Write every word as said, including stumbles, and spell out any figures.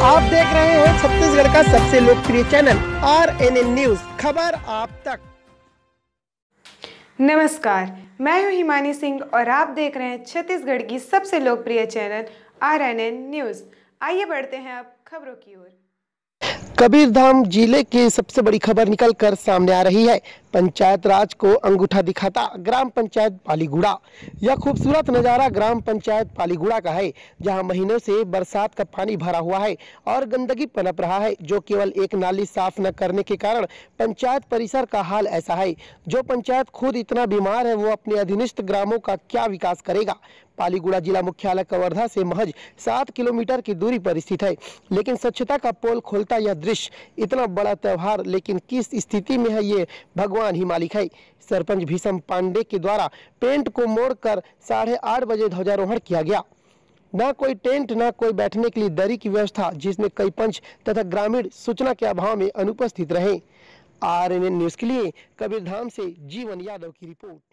आप देख रहे हैं छत्तीसगढ़ का सबसे लोकप्रिय channel R N N news, खबर आप तक। नमस्कार, मैं हूं हिमानी सिंह और आप देख रहे हैं छत्तीसगढ़ की सबसे लोकप्रिय channel R N N news. आइए बढ़ते हैं अब खबरों की ओर। कबीरधाम जिले की सबसे बड़ी खबर निकल कर सामने आ रही है। पंचायत राज को अंगूठा दिखाता ग्राम पंचायत पालीगुड़ा। यह खूबसूरत नज़ारा ग्राम पंचायत पालीगुड़ा का है, जहां महीनों से बरसात का पानी भरा हुआ है और गंदगी पनप रहा है, जो केवल एक नाली साफ न करने के कारण पंचायत परिसर का हाल ऐसा है। जो पंचायत खुद इतना बीमार है, वो अपने अधीनस्थ ग्रामों का क्या विकास करेगा। पालीगुड़ा जिला मुख्यालय कवर्धा से महज सात किलोमीटर की दूरी पर स्थित है, लेकिन स्वच्छता का पोल खोलता यह दृश्य। इतना बड़ा त्योहार लेकिन किस स्थिति में है, ये भगवान ही मालिक है। सरपंच भीषम पांडे के द्वारा टेंट को मोड़कर साढ़े आठ बजे ध्वजारोहण किया गया। न कोई टेंट, न कोई बैठने के लिए दरी की व्यवस्था, जिसमें कई पंच तथा ग्रामीण सूचना के अभाव में अनुपस्थित रहे। आर एन एन न्यूज के लिए कबीरधाम से जीवन यादव की रिपोर्ट।